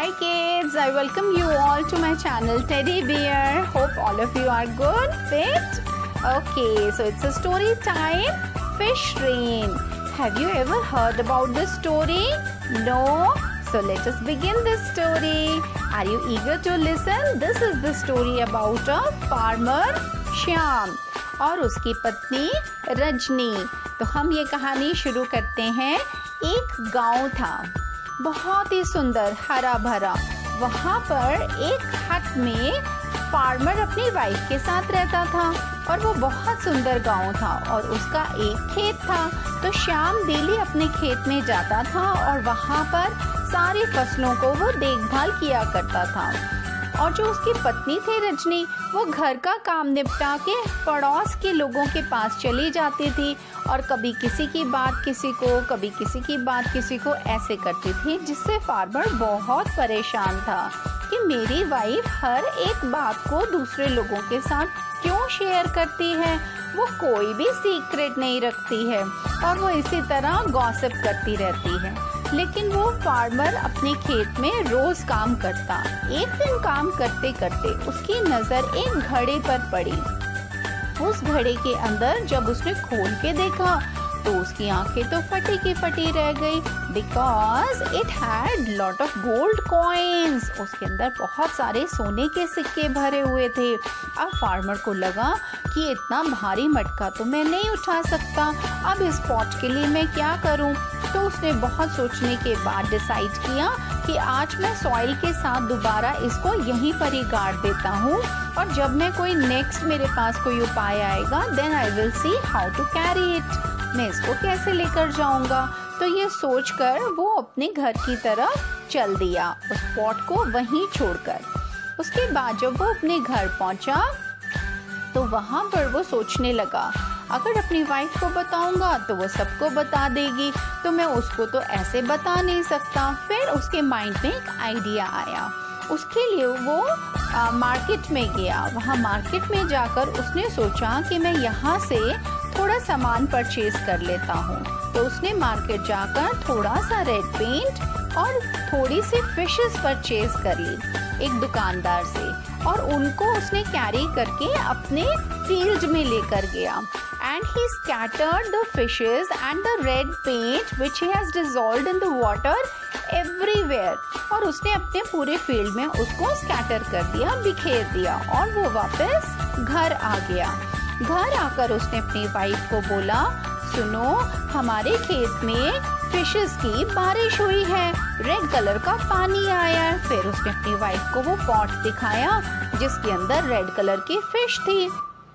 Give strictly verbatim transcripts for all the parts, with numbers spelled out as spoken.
Hi kids, I welcome you all to my channel Teddy Bear. Hope all of you are good, fit? Okay, so it's a story time, Fish Rain. Have you ever heard about this story? No? So let us begin this story. Are you eager to listen? This is the story about a farmer Shyam और उसकी पत्नी रजनी. तो हम ये कहानी शुरू करते हैं. एक गांव था, बहुत ही सुंदर, हरा भरा. वहाँ पर एक हट में फार्मर अपनी वाइफ के साथ रहता था और वो बहुत सुंदर गांव था और उसका एक खेत था. तो श्याम डेली अपने खेत में जाता था और वहाँ पर सारी फसलों को वो देखभाल किया करता था. और जो उसकी पत्नी थी रजनी, वो घर का काम निपटा के पड़ोस के लोगों के पास चली जाती थी और कभी किसी की बात किसी को, कभी किसी की बात किसी को ऐसे करती थी, जिससे फार्मर बहुत परेशान था कि मेरी वाइफ हर एक बात को दूसरे लोगों के साथ क्यों शेयर करती है. वो कोई भी सीक्रेट नहीं रखती है और वो इसी तरह गॉसिप करती रहती है. लेकिन वो फार्मर अपने खेत में रोज काम करता. एक दिन काम करते करते उसकी नजर एक घड़े पर पड़ी. उस घड़े के अंदर जब उसने खोल के देखा तो उसकी आंखें तो फटी की फटी रह गई, because it had lot of gold coins. उसके अंदर बहुत सारे सोने के सिक्के भरे हुए थे. अब फार्मर को लगा कि इतना भारी मटका तो मैं नहीं उठा सकता, अब इस पॉट के लिए मैं क्या करूं. तो उसने बहुत सोचने के बाद डिसाइड किया कि आज मैं सॉइल के साथ दोबारा इसको यहीं पर ही गाड़ देता हूँ और जब मैं कोई नेक्स्ट मेरे पास कोई उपाय आएगा, then I will see how to carry it. मैं इसको कैसे लेकर जाऊंगा. तो ये सोचकर वो अपने घर की तरफ चल दिया, उस पॉट को वहीं छोड़कर. उसके बाद जब वो अपने घर पहुंचा तो वहां पर वो सोचने लगा, अगर अपनी वाइफ को बताऊंगा तो वो सबको बता देगी, तो मैं उसको तो ऐसे बता नहीं सकता. फिर उसके माइंड में एक आइडिया आया. उसके लिए वो आ, मार्केट में गया. वहाँ मार्केट में जाकर उसने सोचा कि मैं यहाँ से थोड़ा सामान परचेज कर लेता हूँ. तो उसने मार्केट जाकर थोड़ा सा रेड पेंट और थोड़ी सी फिशेस परचेज कर ली एक दुकानदार से और उनको उसने कैरी करके अपने फील्ड में लेकर गया. And he scattered the fishes and the red paint which he has dissolved in the water everywhere. और उसने अपने पूरे फील्ड में उसको स्कैटर कर दिया, बिखेर दिया और वो वापस घर आ गया. घर आकर उसने अपनी वाइफ को बोला, सुनो, हमारे खेत में फिशेस की बारिश हुई है, रेड कलर का पानी आया. फिर उसने अपनी वाइफ को वो पॉट दिखाया जिसके अंदर रेड कलर की फिश थी.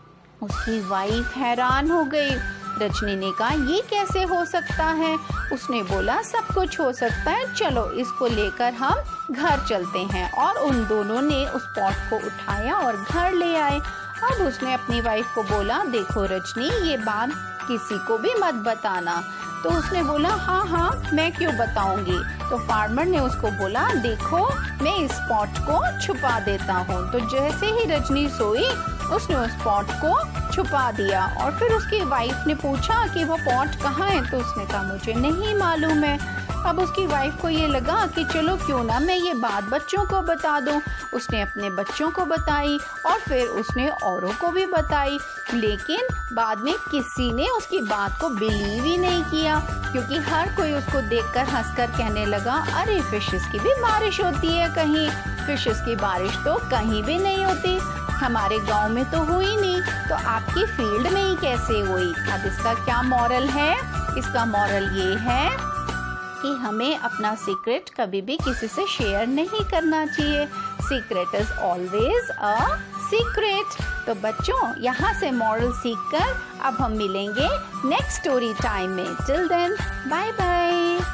उसकी वाइफ हैरान हो गई. रजनी ने कहा, ये कैसे हो सकता है. उसने बोला, सब कुछ हो सकता है, चलो इसको लेकर हम घर चलते हैं. और उन दोनों ने उस पॉट को उठाया और घर ले आए. अब उसने अपनी वाइफ को बोला, देखो रजनी, ये बात किसी को भी मत बताना. तो उसने बोला, हाँ हाँ मैं क्यों बताऊंगी. तो फार्मर ने उसको बोला, देखो मैं इस पॉट को छुपा देता हूँ. तो जैसे ही रजनी सोई उसने उस पॉट को छुपा दिया. और फिर उसकी वाइफ ने पूछा कि वो पॉट कहाँ है. तो उसने कहा, मुझे नहीं मालूम है. अब उसकी वाइफ को ये लगा कि चलो क्यों ना मैं ये बात बच्चों को बता दूं. उसने अपने बच्चों को बताई और फिर उसने औरों को भी बताई. लेकिन बाद में किसी ने उसकी बात को बिलीव ही नहीं किया, क्योंकि हर कोई उसको देखकर हंसकर कहने लगा, अरे फिशेस की भी बारिश होती है कहीं. फिशेस की बारिश तो कहीं भी नहीं होती, हमारे गांव में तो हुई नहीं, तो आपकी फील्ड में ही कैसे हुई. अब इसका क्या मॉरल है. इसका मॉरल ये है कि हमें अपना सीक्रेट कभी भी किसी से शेयर नहीं करना चाहिए. Secret is always a secret. तो बच्चों, यहाँ से मॉरल सीखकर अब हम मिलेंगे नेक्स्ट स्टोरी टाइम में. Till then, bye bye.